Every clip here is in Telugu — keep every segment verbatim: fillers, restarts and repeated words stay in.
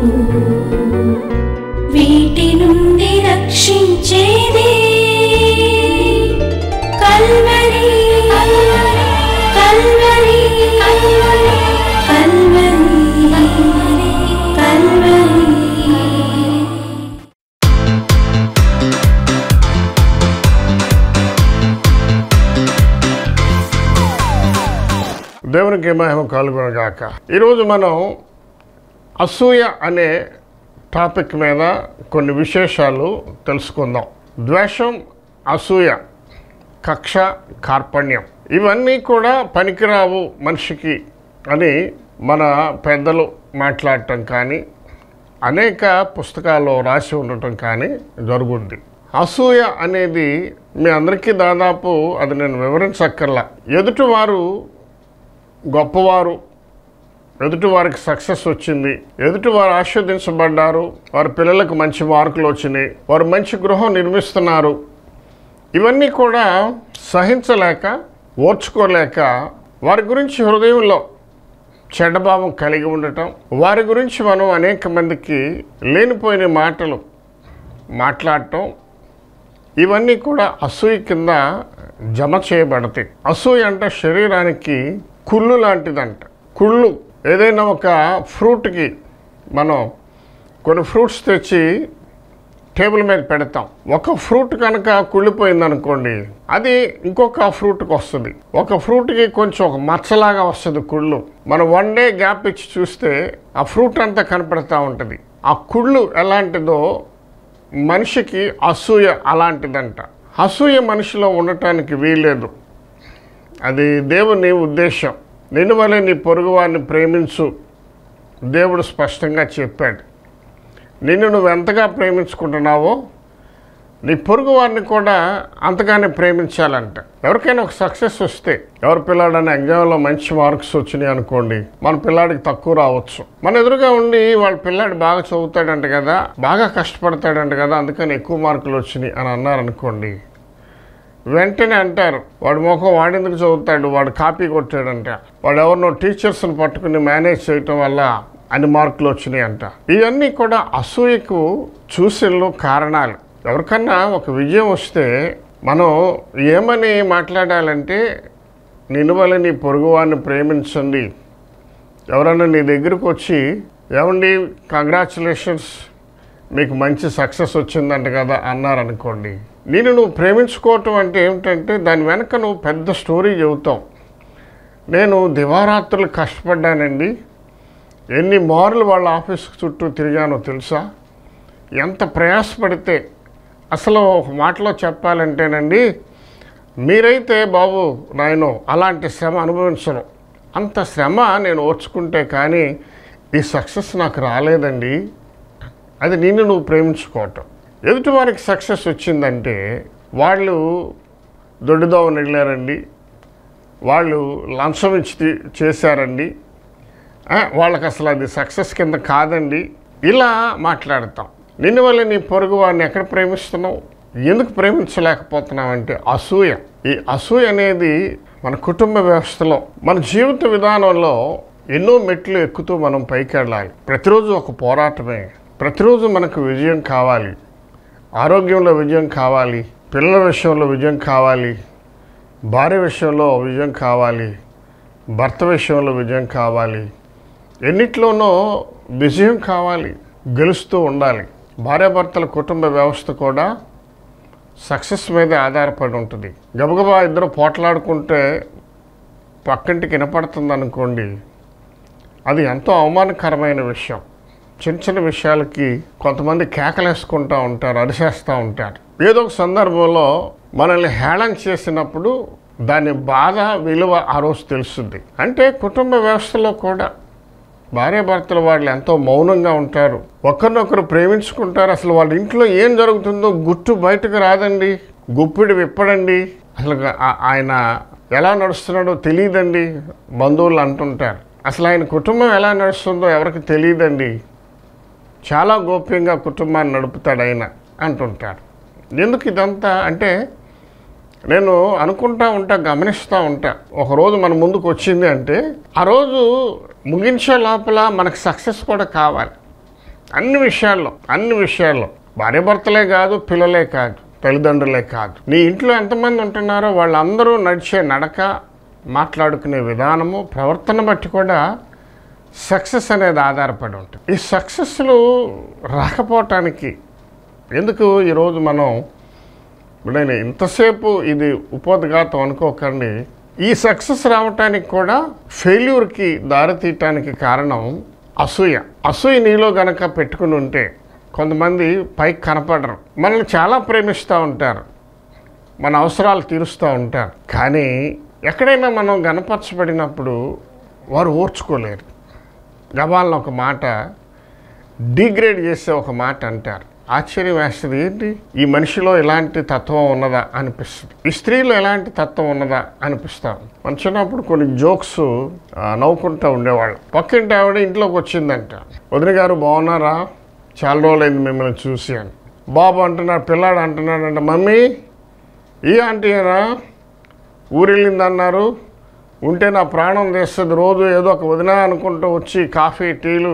వీటి నుండి రక్షించేది కల్వరి కల్వరి కల్వరి కల్వరి. దేవునికి మహిమ కలుగునుగాక. ఈరోజు మనం అసూయ అనే టాపిక్ మీద కొన్ని విశేషాలు తెలుసుకుందాం. ద్వేషం, అసూయ, కక్ష, కార్పణ్యం ఇవన్నీ కూడా పనికిరావు మనిషికి అని మన పెద్దలు మాట్లాడటం కానీ అనేక పుస్తకాల్లో రాసి ఉండటం కానీ జరుగుద్ది. అసూయ అనేది మీ అందరికీ దాదాపు అది నేను వివరించక్కర్లా. ఎదుటివారు గొప్పవారు, ఎదుటివారికి సక్సెస్ వచ్చింది, ఎదుటివారు ఆస్వాదించబడ్డారు, వారి పిల్లలకు మంచి మార్కులు వచ్చినాయి, వారు మంచి గృహం నిర్మిస్తున్నారు, ఇవన్నీ కూడా సహించలేక ఓర్చుకోలేక వారి గురించి హృదయంలో చెడ్డభావం కలిగి ఉండటం, వారి గురించి మనం అనేక మందికి లేనిపోయిన మాటలు మాట్లాడటం, ఇవన్నీ కూడా అసూయ కింద జమ చేయబడతాయి. అసూయ అంటే శరీరానికి కుళ్ళు లాంటిదంట. కుళ్ళు ఏదైనా ఒక ఫ్రూట్కి మనం కొన్ని ఫ్రూట్స్ తెచ్చి టేబుల్ మీద పెడతాం. ఒక ఫ్రూట్ కనుక కుళ్ళిపోయింది అనుకోండి, అది ఇంకొక ఫ్రూట్కి వస్తుంది. ఒక ఫ్రూట్కి కొంచెం ఒక మచ్చలాగా వస్తుంది కుళ్ళు. మనం వన్ డే గ్యాప్ ఇచ్చి చూస్తే ఆ ఫ్రూట్ అంతా కనపడుతూ ఉంటుంది. ఆ కుళ్ళు ఎలాంటిదో మనిషికి అసూయ అలాంటిదంట. అసూయ మనిషిలో ఉండటానికి వీల్లేదు. అది దేవుని ఉద్దేశం. నిన్ను వలె నీ పొరుగువారిని ప్రేమించు దేవుడు స్పష్టంగా చెప్పాడు. నిన్ను నువ్వు ఎంతగా ప్రేమించుకుంటున్నావో నీ పొరుగు వారిని కూడా అంతగానే ప్రేమించాలంట. ఎవరికైనా ఒక సక్సెస్ వస్తే, ఎవరి పిల్లాడని ఎగ్జామ్లో మంచి మార్క్స్ వచ్చినాయి అనుకోండి, మన పిల్లాడికి తక్కువ రావచ్చు. మన ఎదురుగా ఉండి వాళ్ళ పిల్లాడు బాగా చదువుతాడంట కదా, బాగా కష్టపడతాడంట కదా, అందుకని ఎక్కువ మార్కులు వచ్చినాయి అని అన్నారనుకోండి, వెంటనే అంటారు వాడు మొఖం వాడెందుకు చదువుతాడు, వాడు కాపీ కొట్టాడంట, వాడు ఎవరినో టీచర్స్ని పట్టుకుని మేనేజ్ చేయటం వల్ల అన్ని మార్కులు వచ్చినాయి అంట. ఇవన్నీ కూడా అసూయకు చూసిళ్ళు కారణాలు. ఎవరికన్నా ఒక విజయం వస్తే మనం ఏమని మాట్లాడాలంటే, నిన్ను వల్ల నీ పొరుగువాడిని ప్రేమించండి. ఎవరన్నా నీ దగ్గరకు వచ్చి ఏమండి కంగ్రాచులేషన్స్ మీకు మంచి సక్సెస్ వచ్చిందంట కదా అన్నారనుకోండి, నేను నువ్వు ప్రేమించుకోవటం అంటే ఏమిటంటే దాని వెనక నువ్వు పెద్ద స్టోరీ చెబుతావు. నేను దివారాత్రులు కష్టపడ్డానండి, ఎన్ని మార్లు వాళ్ళ ఆఫీస్ చుట్టూ తిరిగానో తెలుసా, ఎంత ప్రయాసపడితే. అసలు ఒక మాటలో చెప్పాలంటేనండి, మీరైతే బాబు నాయనో అలాంటి శ్రమ అనుభవించను, అంత శ్రమ నేను ఓర్చుకుంటే కానీ ఈ సక్సెస్ నాకు రాలేదండి. అది నిన్ను నువ్వు ప్రేమించుకోవటం. ఎదుటి వారికి సక్సెస్ వచ్చిందంటే వాళ్ళు దొడ్డిదోవని వెళ్ళారండి, వాళ్ళు లంచం ఇచ్చి చేశారండి, వాళ్ళకి అసలు అది సక్సెస్ కింద కాదండి, ఇలా మాట్లాడతాం. నిన్ను వల్ల నీ పొరుగు వారిని ఎక్కడ ప్రేమిస్తున్నావు, ఎందుకు ప్రేమించలేకపోతున్నావు అంటే అసూయ. ఈ అసూయ అనేది మన కుటుంబ వ్యవస్థలో, మన జీవిత విధానంలో ఎన్నో మెట్లు ఎక్కుతూ మనం పైకి వెళ్ళాలి. ప్రతిరోజు ఒక పోరాటమే. ప్రతిరోజు మనకు విజయం కావాలి, ఆరోగ్యంలో విజయం కావాలి, పిల్లల విషయంలో విజయం కావాలి, భార్య విషయంలో విజయం కావాలి, భర్త విషయంలో విజయం కావాలి, ఎన్నిట్లోనో విజయం కావాలి, గెలుస్తూ ఉండాలి. భార్యాభర్తల కుటుంబ వ్యవస్థ కూడా సక్సెస్ మీద ఆధారపడి ఉంటుంది. గబగబా ఇద్దరు పోట్లాడుకుంటే పక్కింటికి వినపడుతుంది అనుకోండి, అది ఎంతో అవమానకరమైన విషయం. చిన్న చిన్న విషయాలకి కొంతమంది కేకలేసుకుంటూ ఉంటారు, అరిసేస్తూ ఉంటారు. ఏదో ఒక సందర్భంలో మనల్ని హేళన చేసినప్పుడు దాని బాధ విలువ ఆ రోజు తెలుస్తుంది. అంటే కుటుంబ వ్యవస్థలో కూడా భార్యాభర్తలు వాళ్ళు ఎంతో మౌనంగా ఉంటారు, ఒకరినొకరు ప్రేమించుకుంటారు. అసలు వాళ్ళ ఇంట్లో ఏం జరుగుతుందో గుట్టు బయటకు రాదండి, గుప్పిడి విప్పడండి, అసలు ఆయన ఎలా నడుస్తున్నాడో తెలియదండి బంధువులు అంటుంటారు. అసలు ఆయన కుటుంబం ఎలా నడుస్తుందో ఎవరికి తెలియదండి, చాలా గోప్యంగా కుటుంబాన్ని నడుపుతాడు ఆయన అంటుంటారు. ఎందుకు ఇదంతా అంటే నేను అనుకుంటా ఉంటా, గమనిస్తూ ఉంటా. ఒకరోజు మన ముందుకు వచ్చింది అంటే ఆ రోజు ముగించే లోపల మనకు సక్సెస్ కూడా కావాలి. అన్ని విషయాల్లో అన్ని విషయాల్లో భార్యాభర్తలే కాదు, పిల్లలే కాదు, తల్లిదండ్రులే కాదు, నీ ఇంట్లో ఎంతమంది ఉంటున్నారో వాళ్ళందరూ నడిచే నడక, మాట్లాడుకునే విధానము, ప్రవర్తన బట్టి కూడా సక్సెస్ అనేది ఆధారపడి ఉంటుంది. ఈ సక్సెస్లు రాకపోవటానికి ఎందుకు ఈరోజు మనం నేను ఇంతసేపు ఇది ఉపోద్ఘాతం అనుకోకండి, ఈ సక్సెస్ రావటానికి కూడా ఫెయిల్యూర్కి దారితీయటానికి కారణం అసూయ. అసూయ నీలో గనక పెట్టుకుని ఉంటే కొంతమంది పైకి కనపడరు, మనల్ని చాలా ప్రేమిస్తూ ఉంటారు, మన అవసరాలు తీరుస్తూ ఉంటారు, కానీ ఎక్కడైనా మనం గనపరచబడినప్పుడు వారు ఓర్చుకోలేరు. గబాలను ఒక మాట డిగ్రేడ్ చేసే ఒక మాట అంటారు. ఆశ్చర్యం వేస్తుంది, ఏంటి ఈ మనిషిలో ఇలాంటి తత్వం ఉన్నదా అనిపిస్తుంది, ఈ స్త్రీలో ఎలాంటి తత్వం ఉన్నదా అనిపిస్తాం. మన చిన్నప్పుడు కొన్ని జోక్స్ నవ్వుకుంటూ ఉండేవాళ్ళు. పక్కింటి ఆవిడ ఇంట్లోకి వచ్చిందంట, వదిన గారు బాగున్నారా, చాలా రోజులైంది మిమ్మల్ని చూసి అని. బాబు అంటున్నాడు, పిల్లాడు అంటున్నాడంట, మమ్మీ ఈ ఆంటీనా ఊరెళ్ళింది అన్నారు, ఉంటే నా ప్రాణం తీస్తుంది, రోజు ఏదో ఒక వదిన అనుకుంటూ వచ్చి కాఫీ టీలు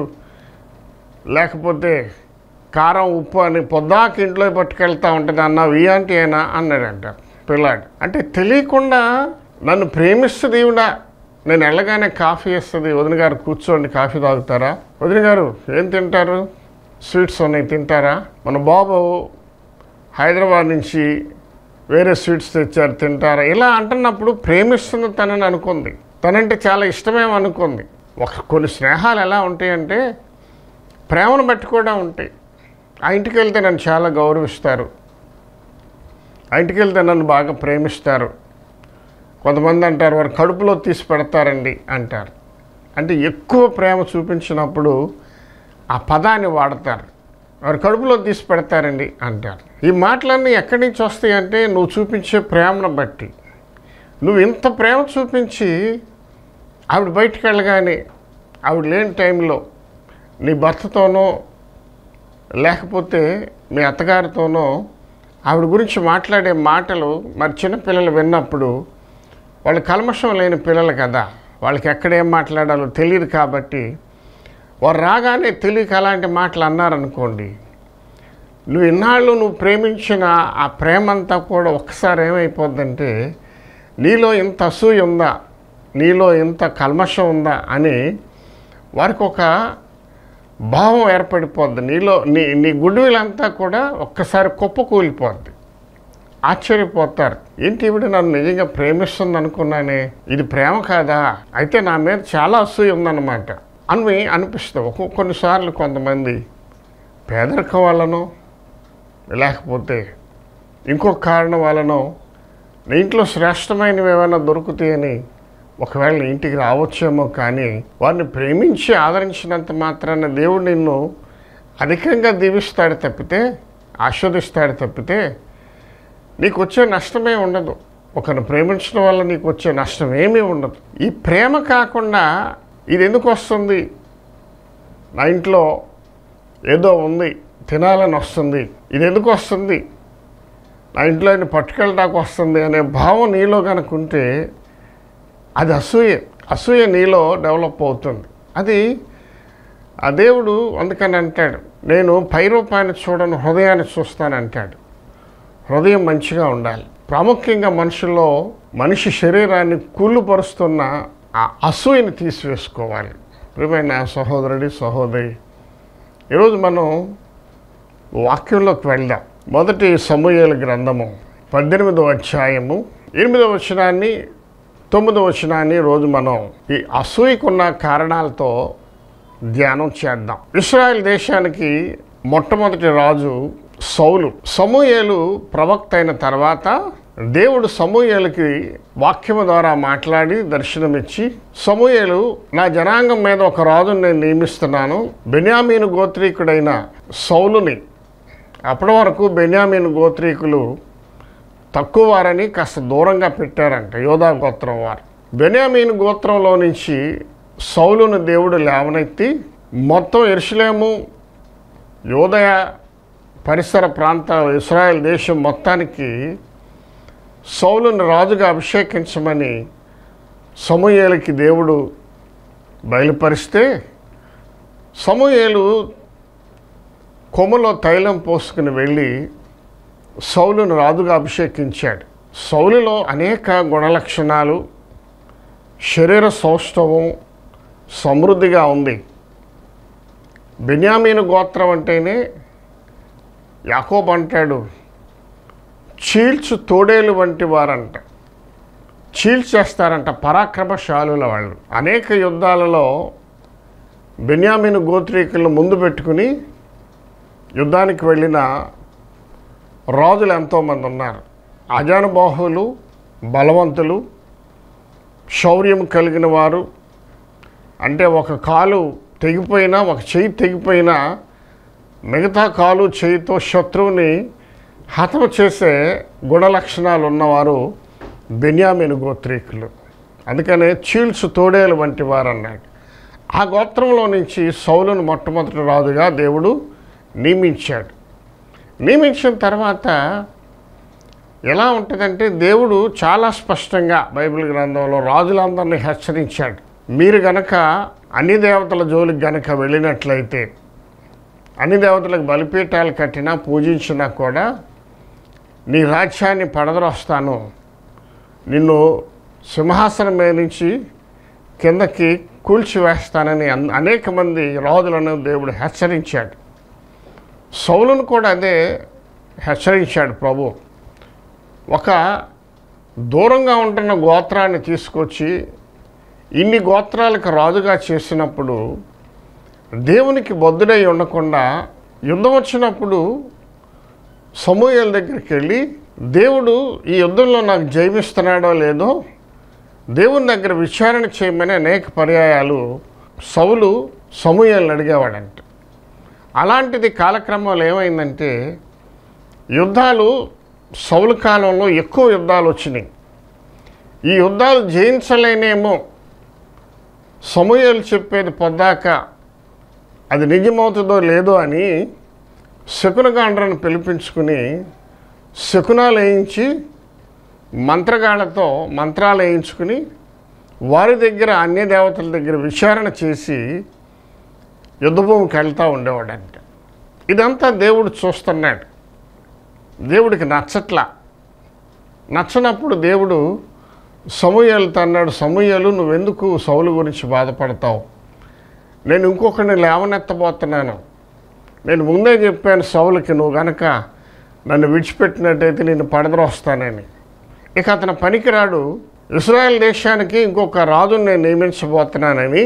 లేకపోతే కారం ఉప్పు అని పొద్దాకి ఇంట్లో పట్టుకెళ్తా ఉంటుంది అన్నావు, ఈ ఆంటీ అయినా అన్నాడంట పిల్లాడు. అంటే తెలియకుండా నన్ను ప్రేమిస్తుంది ఈవిడ, నేను వెళ్ళగానే కాఫీ ఇస్తుంది, వదిన గారు కూర్చోండి కాఫీ తాగుతారా, వదిన గారు ఏం తింటారు, స్వీట్స్ ఉన్నాయి తింటారా, మన బాబు హైదరాబాద్ నుంచి వేరే స్వీట్స్ తెచ్చారు తింటారా, ఇలా అంటున్నప్పుడు ప్రేమిస్తుంది తనని అనుకుంది, తనంటే చాలా ఇష్టమేమో అనుకుంది. ఒక కొన్ని స్నేహాలు ఎలా ఉంటాయంటే ప్రేమను బట్టి కూడా ఉంటాయి. ఆ ఇంటికి వెళ్తే నన్ను చాలా గౌరవిస్తారు, ఆ ఇంటికి వెళ్తే నన్ను బాగా ప్రేమిస్తారు. కొంతమంది అంటారు వారు కడుపులో తీసి పెడతారండి అంటారు. అంటే ఎక్కువ ప్రేమ చూపించినప్పుడు ఆ పదాన్ని వాడతారు, వారు కడుపులో తీసి పెడతారండి అంటారు. ఈ మాటలన్నీ ఎక్కడి నుంచి వస్తాయి అంటే నువ్వు చూపించే ప్రేమను బట్టి. నువ్వు ఇంత ప్రేమ చూపించి ఆవిడ బయటికి వెళ్ళగానే ఆవిడ లేని టైంలో నీ భర్తతోనో లేకపోతే మీ అత్తగారితోనో ఆవిడ గురించి మాట్లాడే మాటలు మరి చిన్నపిల్లలు విన్నప్పుడు, వాళ్ళు కల్మషం లేని పిల్లలు కదా, వాళ్ళకి ఎక్కడేం మాట్లాడాలో తెలియదు కాబట్టి వారు రాగానే తెలియక అలాంటి మాటలు అన్నారనుకోండి, నువ్వు ఇన్నాళ్ళు నువ్వు ప్రేమించిన ఆ ప్రేమంతా కూడా ఒక్కసారి ఏమైపోద్దంటే నీలో ఇంత అసూయ ఉందా, నీలో ఇంత కల్మషం ఉందా అని వారికి ఒక భావం ఏర్పడిపోద్ది. నీలో నీ నీ గుడ్విలంతా కూడా ఒక్కసారి కుప్ప కూలిపోద్ది. ఆశ్చర్యపోతారు, ఏంటి ఇవిడ నన్ను నిజంగా ప్రేమిస్తుంది అనుకున్నానే, ఇది ప్రేమ కాదా, అయితే నా మీద చాలా అసూయ ఉందన్నమాట అని అనిపిస్తుంది. ఒక్కొక్క కొన్నిసార్లు కొంతమంది పేదరికం వల్లనో లేకపోతే ఇంకొక కారణం వల్లనో నీ ఇంట్లో శ్రేష్టమైనవి ఏమైనా దొరుకుతాయని ఒకవేళ నీ ఇంటికి రావచ్చేమో, కానీ వారిని ప్రేమించి ఆదరించినంత మాత్రాన దేవుడు నిన్ను అధికంగా దీవిస్తాడు తప్పితే, ఆస్వాదిస్తాడు తప్పితే నీకు వచ్చే నష్టమే ఉండదు. ఒకరిని ప్రేమించడం వల్ల నీకు వచ్చే నష్టం ఏమీ ఉండదు. ఈ ప్రేమ కాకుండా ఇది ఎందుకు వస్తుంది, నా ఇంట్లో ఏదో ఉంది తినాలని వస్తుంది, ఇది ఎందుకు వస్తుంది, నా ఇంట్లో ఆయన పట్టుకెళ్ళడానికి వస్తుంది అనే భావం నీలో కనుక ఉంటే అది అసూయ. అసూయ నీలో డెవలప్ అవుతుంది. అది ఆ దేవుడు అందుకని అంటాడు, నేను పై రూపాన్ని చూడను హృదయాన్ని చూస్తానంటాడు. హృదయం మంచిగా ఉండాలి. ప్రాముఖ్యంగా మనుషుల్లో మనిషి శరీరాన్ని కూలుపరుస్తున్న ఆ అసూయని తీసివేసుకోవాలి. ప్రియమైన సహోదరుడి సహోదరి, ఈరోజు మనం వాక్యంలోకి వెళ్దాం. మొదటి సమూయేలు గ్రంథము పద్దెనిమిదవ అధ్యాయము ఎనిమిదవ వచనాన్ని తొమ్మిదవ వచనాన్ని రోజు మనం ఈ అసూయకున్న కారణాలతో ధ్యానం చేద్దాం. ఇశ్రాయేల్ దేశానికి మొట్టమొదటి రాజు సౌలు. సమూయేలు ప్రవక్త అయిన తర్వాత దేవుడు సమూయేలుకి వాక్యము ద్వారా మాట్లాడి దర్శనమిచ్చి, సమూయేలు నా జనాంగం మీద ఒక రాజును నేను నియమిస్తున్నాను, బెన్యామీను గోత్రీకుడైన సౌలుని. అప్పటి వరకు బెన్యామీను గోత్రీకులు తక్కువ వారని కాస్త దూరంగా పెట్టారంట, యోధా గోత్రం వారు. బెన్యామీను గోత్రంలో నుంచి సౌలును దేవుడు లేవనెత్తి మొత్తం యెరూషలేము యోదయ పరిసర ప్రాంతాలు ఇశ్రాయేల్ దేశం మొత్తానికి సౌలును రాజుగా అభిషేకించమని సమూయేలుకి దేవుడు బయలుపరిస్తే, సమూయేలు కొమ్ములో తైలం పోసుకుని వెళ్ళి సౌలును రాజుగా అభిషేకించాడు. సౌలులో అనేక గుణలక్షణాలు, శరీర సౌష్ఠవం సమృద్ధిగా ఉంది. బెన్యామీను గోత్రం అంటేనే యాకోబు అంటాడు, చీల్చు తోడేలు వంటి వారంట, చీల్చేస్తారంట పరాక్రమశాలుల వాళ్ళు. అనేక యుద్ధాలలో బెన్యామీను గోత్రీకులను ముందు పెట్టుకుని యుద్ధానికి వెళ్ళిన రాజులు ఎంతోమంది ఉన్నారు. అజానుబాహులు, బలవంతులు, శౌర్యం కలిగిన వారు. అంటే ఒక కాలు తెగిపోయినా, ఒక చెయ్యి తెగిపోయినా మిగతా కాలు చేయితో శత్రువుని హతం చేసే గుణలక్షణాలు ఉన్నవారు బెన్యామీను గోత్రీకులు. అందుకనే చీల్చు తోడేలు వంటి వారు అన్నాడు. ఆ గోత్రంలో నుంచి సౌలును మొట్టమొదటి రాజుగా దేవుడు నియమించాడు. నియమించిన తర్వాత ఎలా ఉంటుందంటే, దేవుడు చాలా స్పష్టంగా బైబిల్ గ్రంథంలో రాజులందరినీ హెచ్చరించాడు. మీరు గనక అన్ని దేవతల జోలికి గనక వెళ్ళినట్లయితే, అన్ని దేవతలకు బలిపీఠాలు కట్టినా పూజించినా కూడా నీ రాజ్యాన్ని పడదరొస్తాను, నిన్ను సింహాసనం మీద నుంచి కిందకి కూల్చివేస్తానని అనేక మంది రాజులను దేవుడు హెచ్చరించాడు. సౌలును కూడా అదే హెచ్చరించాడు ప్రభు. ఒక దూరంగా ఉంటున్న గోత్రాన్ని తీసుకొచ్చి ఇన్ని గోత్రాలకు రాజుగా చేసినప్పుడు దేవునికి బద్ధుడై ఉండకుండా యుద్ధం వచ్చినప్పుడు సమూయేలు దగ్గరికి వెళ్ళి, దేవుడు ఈ యుద్ధంలో నాకు జయమిస్తున్నాడో లేదో దేవుని దగ్గర విచారణ చేయమని అనేక పర్యాయాలు సౌలు సమూయేలుని అడిగేవాడంట. అలాంటిది కాలక్రమంలో ఏమైందంటే, యుద్ధాలు సౌలు కాలంలో ఎక్కువ యుద్ధాలు వచ్చినాయి. ఈ యుద్ధాలు జయించలేనేమో, సమూయేలు చెప్పేది పొద్దాక అది నిజమవుతుందో లేదో అని శకునగాండ్రను పిలిపించుకుని శకునాలు వేయించి మంత్రగాళ్లతో మంత్రాలు వేయించుకుని వారి దగ్గర అన్య దేవతల దగ్గర విచారణ చేసి యుద్ధభూమికి వెళ్తూ ఉండేవాడంట. ఇదంతా దేవుడు చూస్తున్నాడు. దేవుడికి నచ్చట్లా. నచ్చనప్పుడు దేవుడు సమూయేలుతో అన్నాడు, సమూయేలు నువ్వెందుకు సౌలు గురించి బాధపడతావు? నేను ఇంకొకరిని లేవనెత్తబోతున్నాను. నేను ముందే చెప్పాను సౌలుకి, నువ్వు గనక నన్ను విడిచిపెట్టినట్టయితే నేను పడద్రోస్తానని. ఇక అతను పనికిరాడు, ఇశ్రాయేల్ దేశానికి ఇంకొక రాజును నేను నియమించబోతున్నానని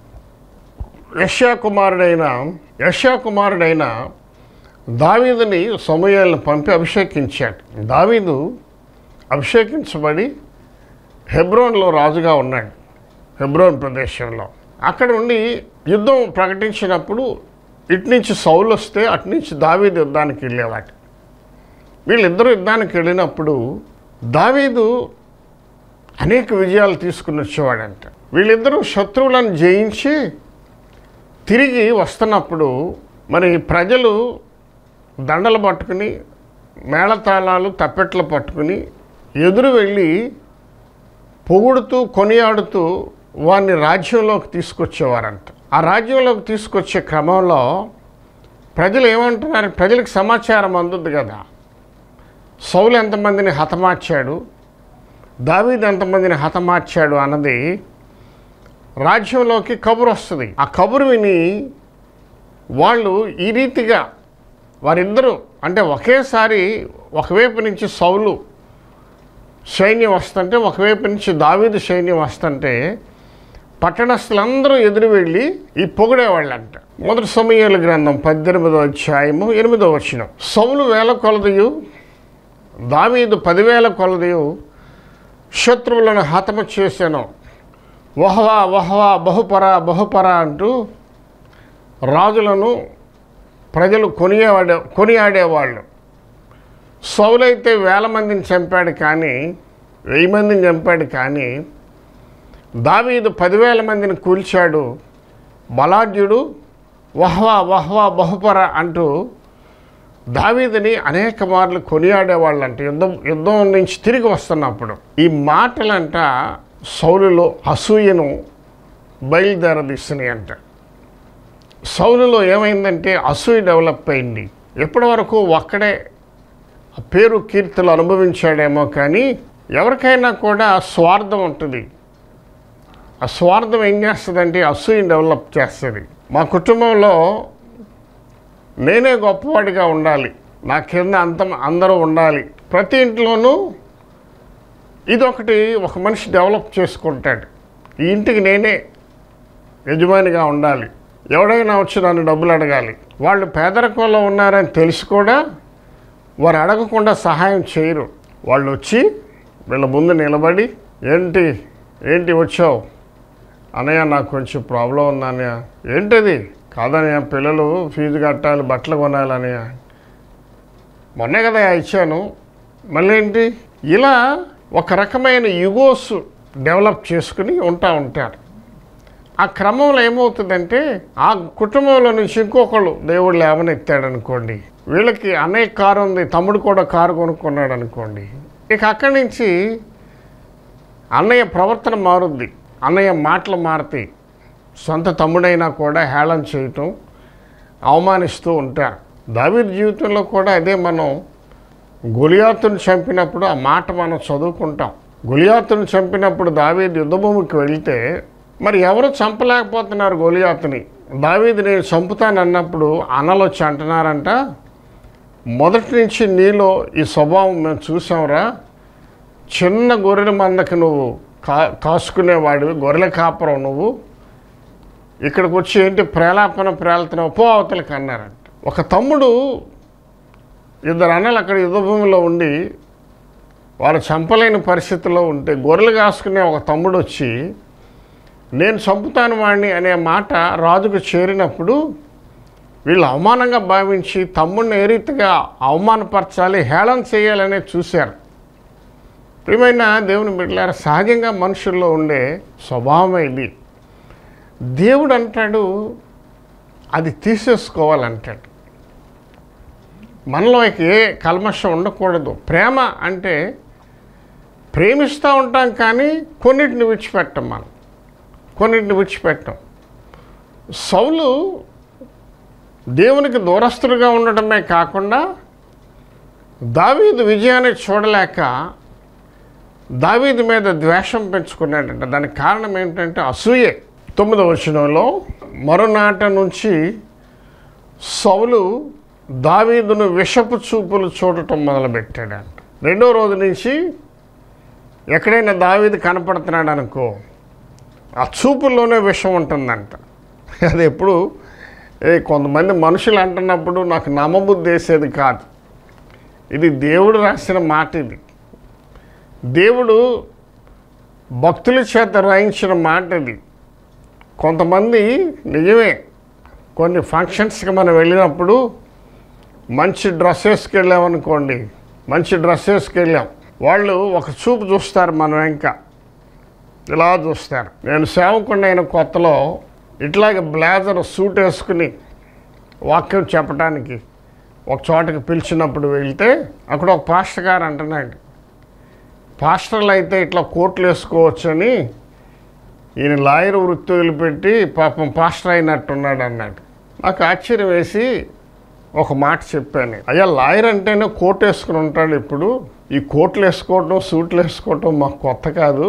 యెషయా కుమారుడైన యెషయా కుమారుడైన దావీదుని సమూయేలును పంపి అభిషేకించాడు. దావీదు అభిషేకించబడి హెబ్రోన్లో రాజుగా ఉన్నాడు. హెబ్రోన్ ప్రదేశంలో అక్కడ ఉండి యుద్ధం ప్రకటించినప్పుడు ఇటు నుంచి సౌలు వస్తే అటు నుంచి దావీదు యుద్ధానికి వెళ్ళేవాడు. వీళ్ళిద్దరూ యుద్ధానికి వెళ్ళినప్పుడు దావీదు అనేక విజయాలు తీసుకుని వచ్చేవాడంట. వీళ్ళిద్దరూ శత్రువులను జయించి తిరిగి వస్తున్నప్పుడు మరి ప్రజలు దండలు పట్టుకుని మేళతాళాలు తప్పెట్లు పట్టుకుని ఎదురు వెళ్ళి పొగుడుతూ కొనియాడుతూ వారిని రాజ్యంలోకి తీసుకొచ్చేవారంట. ఆ రాజ్యంలోకి తీసుకొచ్చే క్రమంలో ప్రజలు ఏమంటున్నారు, ప్రజలకు సమాచారం అందుద్ది కదా, సౌలు ఎంతమందిని హతమార్చాడు, దావీదు ఎంతమందిని హతమార్చాడు అన్నది రాజ్యంలోకి కబురు వస్తుంది. ఆ కబురు విని వాళ్ళు ఈ రీతిగా వారిద్దరూ అంటే ఒకేసారి ఒకవైపు నుంచి సౌలు సైన్యం వస్తుంటే ఒకవైపు నుంచి దావీదు సైన్యం వస్తుంటే పట్టణస్థులందరూ ఎదురు వెళ్ళి ఈ పొగిడేవాళ్ళంట. మొదటి సమూయేలు గ్రంథం పద్దెనిమిదో అధ్యాయము ఎనిమిదో వచనం. సౌలు వేల కొలదియు దావీదు పదివేల కొలదియు శత్రువులను హతము చేశాను, వహవా వహవా బహుపర బహుపర అంటూ రాజులను ప్రజలు కొనియాడే కొనియాడేవాళ్ళు. సౌలైతే వేల మందిని చంపాడు కానీ వెయ్యి మందిని చంపాడు కానీ దావీదు పదివేల మందిని కూల్చాడు. బలాఢ్యుడు వహ్వా వహ్వా బహుపర అంటూ దావీదుని అనేక మార్లు కొనియాడేవాళ్ళు అంట యుద్ధం యుద్ధం నుంచి తిరిగి వస్తున్నప్పుడు. ఈ మాటలంట సౌలులో అసూయను బయలుదేరదీస్తున్నాయి అంట. సౌలులో ఏమైందంటే అసూయ డెవలప్ అయింది. ఎప్పటి వరకు ఒక్కడే పేరు కీర్తులు అనుభవించాడేమో, కానీ ఎవరికైనా కూడా స్వార్థం ఉంటుంది. ఆ స్వార్థం ఏం చేస్తుందంటే అసూయని డెవలప్ చేస్తుంది. మా కుటుంబంలో నేనే గొప్పవాడిగా ఉండాలి, నా కింద అంత అందరూ ఉండాలి. ప్రతి ఇంట్లోనూ ఇదొకటి ఒక మనిషి డెవలప్ చేసుకుంటాడు. ఈ ఇంటికి నేనే యజమానిగా ఉండాలి, ఎవడైనా వచ్చి నన్ను డబ్బులు అడగాలి. వాళ్ళు పేదరికంలో ఉన్నారని తెలిసి కూడా వారు అడగకుండా సహాయం చేయరు. వాళ్ళు వచ్చి వీళ్ళ ముందు నిలబడి, ఏంటి ఏంటి వచ్చావు అన్నయ్య, నాకు కొంచెం ప్రాబ్లం ఉంది అన్నయ్య. ఏంటది? కాదన్నయ్య, పిల్లలు ఫీజు కట్టాలి, బట్టలు కొనాలి అన్నయ్య. మొన్నే కదా ఇచ్చాను, మళ్ళీ ఏంటి? ఇలా ఒక రకమైన యుగోస్ డెవలప్ చేసుకుని ఉంటా ఉంటారు. ఆ క్రమంలో ఏమవుతుందంటే ఆ కుటుంబంలో నుంచి ఇంకొకళ్ళు దేవుడు లేవనెత్తాడు అనుకోండి, వీళ్ళకి అన్నయ్య కారు ఉంది, తమ్ముడు కూడా కారు కొనుక్కున్నాడు అనుకోండి, ఇక అక్కడి నుంచి అన్నయ్య ప్రవర్తన మారుద్ది, అన్నయ్య మాటలు మారుతాయి. సొంత తమ్ముడైనా కూడా హేళన చేయటం, అవమానిస్తూ ఉంటారు. దావీదు జీవితంలో కూడా అదే. మనం గొలియాతును చంపినప్పుడు ఆ మాట మనం చదువుకుంటాం. గొలియాతును చంపినప్పుడు దావీదు యుద్ధభూమికి వెళ్తే మరి ఎవరు చంపలేకపోతున్నారు గొలియాతుని. దావీదు నేను చంపుతానన్నప్పుడు అన్నలు వచ్చి అంటున్నారంట, మొదటి నుంచి నీలో ఈ స్వభావం మేము చూసాంరా, చిన్న గొర్రెల మందకి నువ్వు కా కాసుకునేవాడివి, గొర్రెల కాపురం నువ్వు, ఇక్కడికి వచ్చి ఏంటి ప్రేలాపన ప్రేలుతున్నావు, పో అవతలకి అన్నారంట. ఒక తమ్ముడు ఇద్దరు అన్నలు అక్కడ యుద్ధభూమిలో ఉండి వారు చంపలేని పరిస్థితిలో ఉంటే గొర్రెలు కాసుకునే ఒక తమ్ముడు వచ్చి నేను చంపుతాను వాడిని అనే మాట రాజుకు చేరినప్పుడు వీళ్ళు అవమానంగా భావించి తమ్ముడిని ఏ రీతిగా అవమానపరచాలి, హేళన చేయాలనే చూశారు. ప్రియమైన దేవుని బిడ్డలారా, సహజంగా మనుషుల్లో ఉండే స్వభావం ఇది. దేవుడు అంటాడు అది తీసేసుకోవాలంటాడు. మనలో ఏ కల్మషం ఉండకూడదు. ప్రేమ అంటే ప్రేమిస్తూ ఉంటాం, కానీ కొన్నిటిని విడిచిపెట్టాం. మనం కొన్నిటిని విడిచిపెట్టాం. సౌలు దేవునికి దూరస్తులుగా ఉండటమే కాకుండా దావీదు విజయాన్ని చూడలేక దావీదు మీద ద్వేషం పెంచుకున్నాడంట. దానికి కారణం ఏంటంటే అసూయే. తొమ్మిదవ వచనంలో మరునాట నుంచి సౌలు దావీదును విషపు చూపులు చూడటం మొదలుపెట్టాడంట. రెండో రోజు నుంచి ఎక్కడైనా దావీదు కనపడుతున్నాడు అనుకో, ఆ చూపుల్లోనే విషం ఉంటుందంట. అది ఎప్పుడు ఏ కొంతమంది మనుషులు అంటున్నప్పుడు నాకు నమ్మబుద్ధి వేసేది కాదు. ఇది దేవుడు రాసిన మాట. ఇది దేవుడు భక్తుల చేత రాయించిన మాట. ఇది కొంతమంది నిజమే, కొన్ని ఫంక్షన్స్కి మనం వెళ్ళినప్పుడు మంచి డ్రెస్ వేసుకెళ్ళామనుకోండి, మంచి డ్రెస్ వేసుకెళ్ళాం, వాళ్ళు ఒక చూపు చూస్తారు, మనం ఇంకా ఇలా చూస్తారు. నేను సేవకుండా అయిన కొత్తలో ఇట్లాగే బ్లేజర్ సూట్ వేసుకుని వాక్యం చెప్పడానికి ఒక చోటకి పిలిచినప్పుడు వెళ్తే అక్కడ ఒక పాస్టర్ గారు అంటున్నాడు, పాస్టర్లు అయితే ఇట్లా కోట్లు వేసుకోవచ్చని, ఈయన లాయర్ వృత్తి వదిలిపెట్టి పాపం పాస్టర్ అయినట్టున్నాడు అన్నాడు. నాకు ఆశ్చర్యం వేసి ఒక మాట చెప్పాను, అయ్యా లాయర్ అంటేనే కోట్ వేసుకుని ఉంటాడు. ఇప్పుడు ఈ కోట్లు వేసుకోవటం సూట్లు వేసుకోవటం మాకు కొత్త కాదు.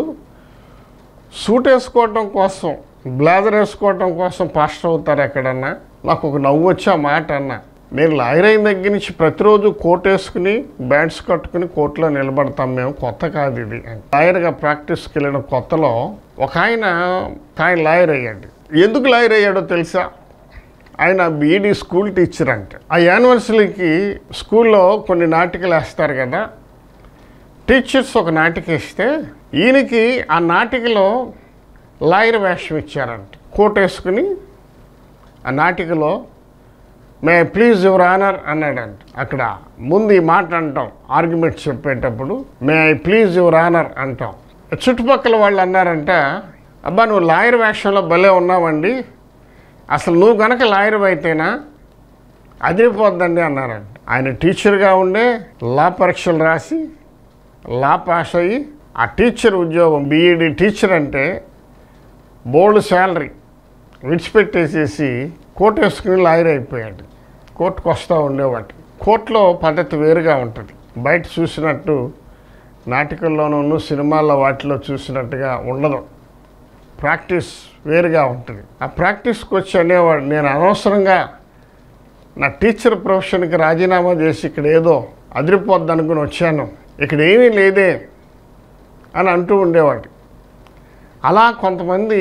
సూట్ వేసుకోవటం కోసం, బ్లేజర్ వేసుకోవటం కోసం పాస్టర్ అవుతారు ఎక్కడన్నా? నాకు ఒక నవ్వు వచ్చి ఆ మాట అన్నా. నేను లాయర్ అయిన దగ్గర నుంచి ప్రతిరోజు కోట్ వేసుకుని బ్యాండ్స్ కట్టుకుని కోర్టులో నిలబడతాం మేము, కొత్త కాదు ఇది. లాయర్గా ప్రాక్టీస్కి వెళ్ళిన కొత్తలో ఒక ఆయన ఆయన లాయర్ అయ్యాడు. ఎందుకు లాయర్ అయ్యాడో తెలుసా? ఆయన బీఈడీ స్కూల్ టీచర్ అంటే. ఆ యానివర్సరీకి స్కూల్లో కొన్ని నాటికలు వేస్తారు కదా, టీచర్స్ ఒక నాటిక ఇస్తే ఈయనకి ఆ నాటికలో లాయర్ వేషం ఇచ్చారంట. కోట్ వేసుకుని ఆ నాటికలో మే ప్లీజ్ యువర్ ఆనర్ అన్నాడంట. అక్కడ ముందు ఈ మాట అంటాం, ఆర్గ్యుమెంట్ చెప్పేటప్పుడు may I please your honour అంటాం. చుట్టుపక్కల వాళ్ళు అన్నారంట, అబ్బా నువ్వు లాయర్ వేషంలో భలే ఉన్నావండి, అసలు నువ్వు కనుక లాయర్ అయితేనా అదిరిపోద్దండి అన్నారంట. ఆయన టీచర్గా ఉండే లా పరీక్షలు రాసి లా పాస్ అయ్యి ఆ టీచర్ ఉద్యోగం, బీఈడీ టీచర్ అంటే బోల్డ్ శాలరీ, విడిచిపెట్టేసేసి కోట్ వేసుకుని లాయర్ అయిపోయాడు. కోర్టుకు వస్తూ ఉండేవాడు. కోర్టులో పద్ధతి వేరుగా ఉంటుంది. బయట చూసినట్టు నాటికల్లోనూ సినిమాల్లో వాటిలో చూసినట్టుగా ఉండదు. ప్రాక్టీస్ వేరుగా ఉంటుంది. ఆ ప్రాక్టీస్కి వచ్చి అనేవాడు, నేను అనవసరంగా నా టీచర్ ప్రొఫెషన్కి రాజీనామా చేసి ఇక్కడ ఏదో అదిరిపోద్ది అనుకుని వచ్చాను, ఇక్కడ ఏమీ లేదే అని అంటూ ఉండేవాడు. అలా కొంతమంది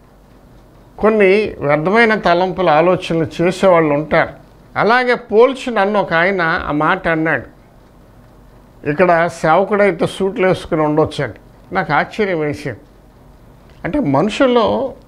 కొన్ని వ్యర్థమైన తలంపుల ఆలోచనలు చేసేవాళ్ళు ఉంటారు. అలాగే పోల్చి నన్ను ఒక ఆయన ఆ మాట అన్నాడు, ఇక్కడ సేవకుడైతే సూట్లు వేసుకుని ఉండొచ్చండి. నాకు ఆశ్చర్యం వేసింది. అంటే మనుషుల్లో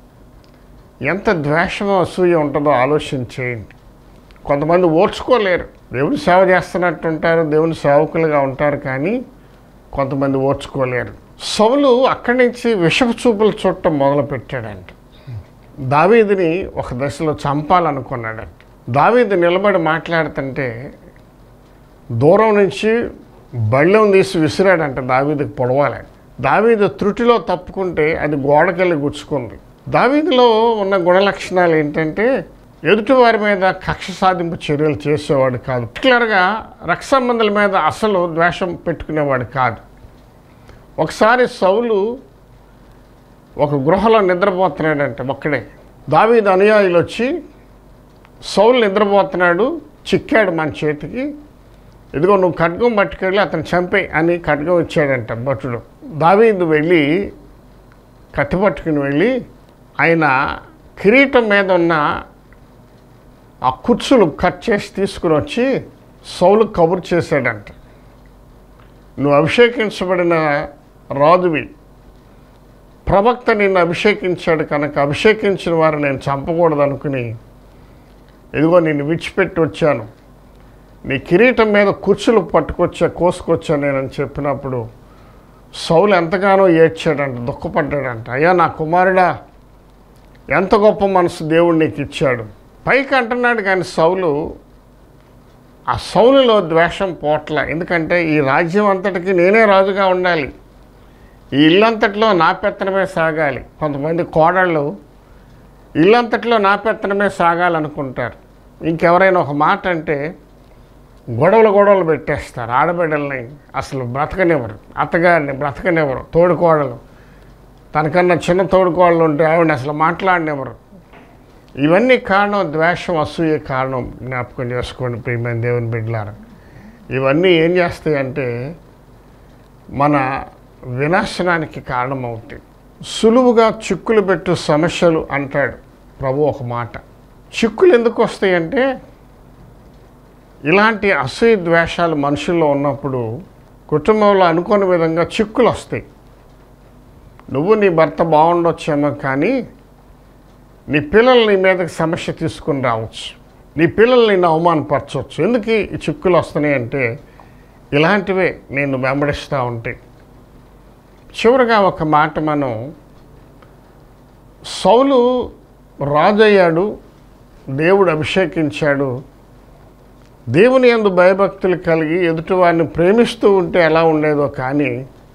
ఎంత ద్వేషమో అసూయ ఉంటుందో ఆలోచన చేయండి. కొంతమంది ఓర్చుకోలేరు. దేవుని సేవ చేస్తున్నట్టు ఉంటారు, దేవుని సేవకులుగా ఉంటారు, కానీ కొంతమంది ఓర్చుకోలేరు. సౌలు అక్కడి నుంచి విషపు చూపులు చూడటం మొదలుపెట్టాడంట. దావీదుని ఒక దశలో చంపాలనుకున్నాడంట. దావీదు నిలబడి మాట్లాడుతుంటే దూరం నుంచి బళ్ళెం తీసి విసిరాడంట దావీదుకి పొడవాలి. దావీదు త్రుటిలో తప్పుకుంటే అది గోడకెళ్ళి గుచ్చుకుంది. దావీదులో ఉన్న గుణలక్షణాలు ఏంటంటే ఎదుటి వారి మీద కక్ష సాధింపు చర్యలు చేసేవాడు కాదు. పర్టికులర్గా రక్త సంబంధాల మీద అసలు ద్వేషం పెట్టుకునేవాడు కాదు. ఒకసారి సౌలు ఒక గృహలో నిద్రపోతున్నాడంటే ఒక్కడే. దావీదు అనుయాయులు వచ్చి సౌలు నిద్రపోతున్నాడు, చిక్కాడు మన చేతికి, ఇదిగో నువ్వు ఖడ్గం పట్టుకెళ్ళి అతను చంపే అని ఖడ్గం ఇచ్చాడంట భటుడు. దావీదు వెళ్ళి కత్తి పట్టుకుని వెళ్ళి ఆయన కిరీటం మీద ఉన్న ఆ కుర్చీలు కట్ చేసి తీసుకుని వచ్చి సౌలు కబురు చేశాడంట, నువ్వు అభిషేకించబడిన రాజువి, ప్రవక్త నిన్ను అభిషేకించాడు కనుక అభిషేకించిన వారు నేను చంపకూడదు అనుకుని ఇదిగో నిన్ను విడిచిపెట్టి వచ్చాను, నీ కిరీటం మీద కుర్చీలు పట్టుకొచ్చా కోసుకొచ్చా నేనని చెప్పినప్పుడు సౌలు ఎంతగానో ఏడ్చాడంట, దుఃఖపడ్డాడంట. అయ్యా నా కుమారుడా, ఎంత గొప్ప మనసు దేవుడు నీకు ఇచ్చాడు పైకి అంటున్నాడు. కానీ సౌలు ఆ సౌలులో ద్వేషం పోట్ల. ఎందుకంటే ఈ రాజ్యం అంతటికి నేనే రాజుగా ఉండాలి, ఈ ఇల్లంతట్లో నా పెత్తనమే సాగాలి. కొంతమంది కోడళ్ళు ఇల్లంతట్లో నా పెత్తనమే సాగాలనుకుంటారు. ఇంకెవరైనా ఒక మాట అంటే గొడవలు గొడవలు పెట్టేస్తారు. ఆడబిడ్డల్ని అసలు బ్రతకనివ్వరు, అత్తగారిని బ్రతకనివ్వరు, తోడుకోడలు తనకన్నా చిన్న తోడుకోడలు ఉంటే ఆవిడని అసలు మాట్లాడనివ్వరు. ఇవన్నీ కారణం ద్వేషం, అసూయ కారణం. జ్ఞాపకం చేసుకోండి ప్రియమైన దేవుని బిడ్డలారా. ఇవన్నీ ఏం చేస్తాయంటే మన వినాశనానికి కారణమవుతాయి. సులువుగా చిక్కులు పెట్టు సమస్యలు అంటాడు ప్రభు ఒక మాట. చిక్కులు ఎందుకు వస్తాయంటే ఇలాంటి అసూయ ద్వేషాలు మనుషుల్లో ఉన్నప్పుడు కుటుంబంలో అనుకోని విధంగా చిక్కులు వస్తాయి. నువ్వు నీ భర్త బాగుండొచ్చేమో, కానీ నీ పిల్లలు నీ మీదకి సమస్య తీసుకుని రావచ్చు, నీ పిల్లల్ని నిన్ను అవమానపరచవచ్చు. ఎందుకు ఈ చిక్కులు వస్తున్నాయి అంటే ఇలాంటివే నేను వెంబడిస్తూ ఉంటాయి. చివరిగా ఒక మాట, మనం సౌలు రాజు అయ్యాడు, దేవుడు అభిషేకించాడు, దేవుని యందు భయభక్తులు కలిగి ఎదుటివారిని ప్రేమిస్తూ ఉంటే ఎలా ఉండేదో. కానీ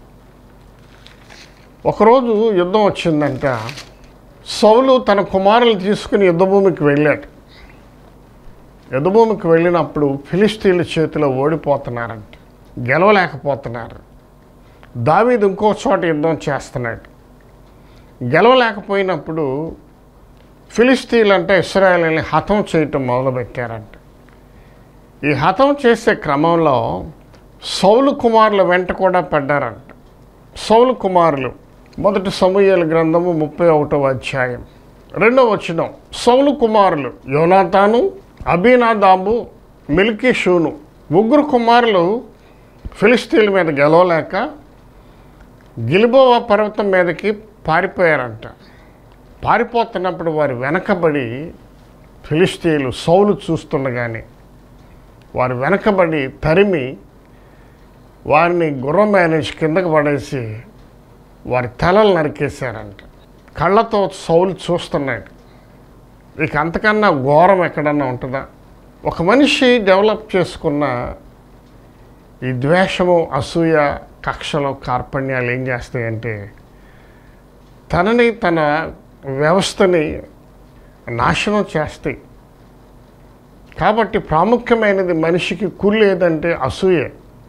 ఒకరోజు యుద్ధం వచ్చిందంట. సౌలు తన కుమారులు తీసుకుని యుద్ధభూమికి వెళ్ళాడు. యుద్ధభూమికి వెళ్ళినప్పుడు ఫిలిస్తీన్ల చేతిలో ఓడిపోతున్నారంట, గెలవలేకపోతున్నారు. దావీదు ఇంకో చోట యుద్ధం చేస్తున్నాడు. గెలవలేకపోయినప్పుడు ఫిలిస్తీన్లు అంటే ఇశ్రాయేలుని హతం చేయటం మొదలుపెట్టారంట. ఈ హతం చేసే క్రమంలో సౌలు కుమారుల వెంట కూడా పడ్డారంట. సౌలు కుమారులు మొదటి సమూయేలు గ్రంథము ముప్పై ఒకటవ అధ్యాయం రెండవ వచనం. సౌలు కుమారులు యోనాతాను, అబీనాదాబు, మిల్కీషూను ముగ్గురు కుమారులు ఫిలిస్తీన్ల మీద గెలవలేక గిల్బోవా పర్వతం మీదకి పారిపోయారంట. పారిపోతున్నప్పుడు వారు వెనకబడి ఫిలిస్తీన్లు సౌలు చూస్తుండగానే వారు వెనకబడి తరిమి వారిని గుర్రం మేనేజ్ కిందకు పడేసి వారి తలలు నరికేశారంట. కళ్ళతో సౌలు చూస్తున్నాడు. ఇక అంతకన్నా ఘోరం ఎక్కడన్నా ఉంటుందా? ఒక మనిషి డెవలప్ చేసుకున్న ఈ ద్వేషము, అసూయ, కక్షలు, కార్పణ్యాలు ఏం చేస్తాయంటే తనని, తన వ్యవస్థని నాశనం చేస్తాయి. కాబట్టి ప్రాముఖ్యమైనది మనిషికి కుళ్ళు ఏదంటే అసూయే.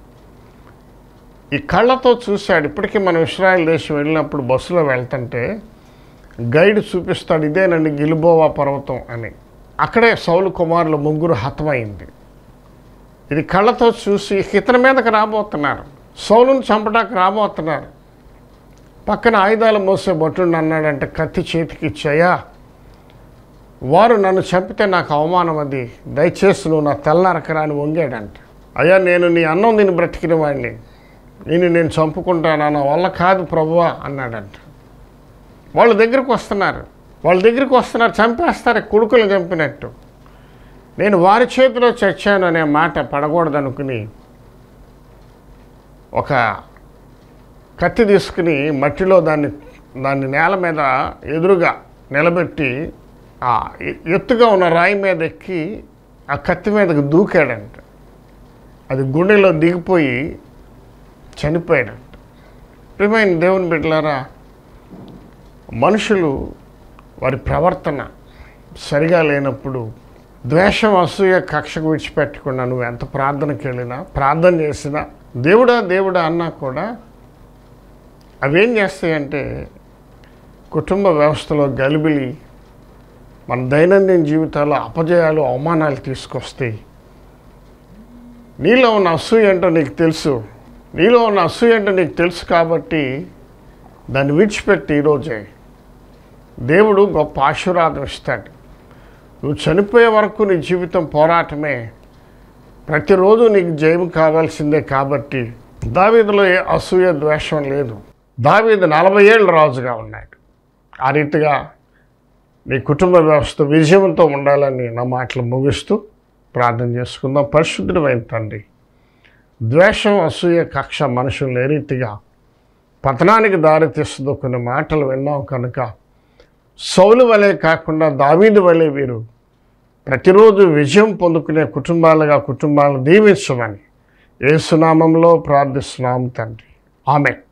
ఈ కళ్ళతో చూశాడు. ఇప్పటికీ మనం ఇశ్రాయేల్ దేశం వెళ్ళినప్పుడు బస్సులో వెళ్తుంటే గైడ్ చూపిస్తాడు, ఇదేనండి గిల్బోవా పర్వతం అని. అక్కడే సౌలు కుమారులు ముగ్గురు హతమైంది. ఇది కళ్ళతో చూసి ఇతని మీదకి రాబోతున్నారు, సౌలును చంపడానికి రాబోతున్నారు. పక్కన ఆయుధాలు మోసే భటుడు అన్నాడంటే కత్తి చేతికి ఇచ్చాయా, వారు నన్ను చంపితే నాకు అవమానం, అది దయచేసి నువ్వు నా తెల్లనరకరా అని వంగాడంట. అయ్యా, నేను నీ అన్నం దీన్ని బ్రతికిన వాడిని, నేను నేను చంపుకుంటానా, నా వల్ల కాదు ప్రభువా అన్నాడంట. వాళ్ళ దగ్గరకు వస్తున్నారు వాళ్ళ దగ్గరికి వస్తున్నారు చంపేస్తారు, కొడుకులు చంపినట్టు. నేను వారి చేతిలో చచ్చాను అనే మాట పడకూడదనుకుని ఒక కత్తి తీసుకుని మట్టిలో దాన్ని దాన్ని నేల మీద ఎదురుగా నిలబెట్టి ఆ ఎత్తుగా ఉన్న రాయి మీద ఎక్కి ఆ కత్తి మీదకి దూకాడంట. అది గుండెలో దిగిపోయి చనిపోయాడంట. ప్రియమైన దేవుని బిడ్డలారా, మనుషులు వారి ప్రవర్తన సరిగా లేనప్పుడు ద్వేషం, అసూయ, కక్షకు విడిచిపెట్టకుండా నువ్వు ఎంత ప్రార్థనకి వెళ్ళినా, ప్రార్థన చేసినా, దేవుడా దేవుడా అన్నా కూడా అవేం చేస్తాయంటే కుటుంబ వ్యవస్థలో గలిబిలి, మన దైనందిన జీవితాల్లో అపజయాలు, అవమానాలు తీసుకొస్తాయి. నీలో ఉన్న అసూయ ఏంటో నీకు తెలుసు నీలో ఉన్న అసూయ ఏంటో నీకు తెలుసు కాబట్టి దాన్ని విడిచిపెట్టి ఈరోజే దేవుడు గొప్ప ఆశీర్వాదం ఇస్తాడు. నువ్వు చనిపోయే వరకు నీ జీవితం పోరాటమే, ప్రతిరోజు నీకు జయం కావాల్సిందే. కాబట్టి దావీదులో ఏ అసూయ, ద్వేషం లేదు. దావీదు నలభై ఏళ్ళు రాజుగా ఉన్నాడు. ఆ రీతిగా నీ కుటుంబ వ్యవస్థ విజయంతో ఉండాలని నా మాటలు ముగిస్తూ ప్రార్థన చేసుకుందాం. పరిశుద్ధమైన తండ్రి, ద్వేషం, అసూయ, కక్ష మనుషులను ఏ రీతిగా పతనానికి దారి తీస్తుందో కొన్ని మాటలు విన్నాం కనుక సౌలు వలె కాకుండా దావీదు వలె వీరు ప్రతిరోజు విజయం పొందుకునే కుటుంబాలుగా కుటుంబాలను దీవించమని యేసు నామములో ప్రార్థిస్తున్నాము తండ్రి. ఆమేన్.